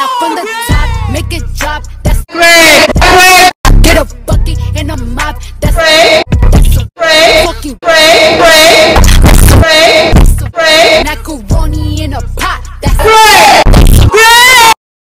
from the top, make it drop. That's great.